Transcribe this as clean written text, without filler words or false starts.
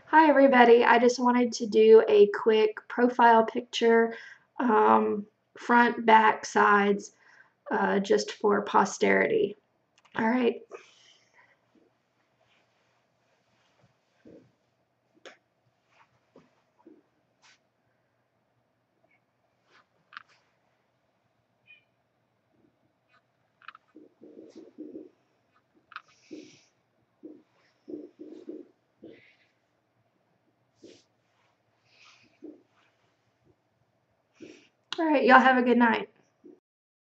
Hi everybody, I just wanted to do a quick profile picture, front, back, sides, just for posterity. All right. All right, y'all have a good night.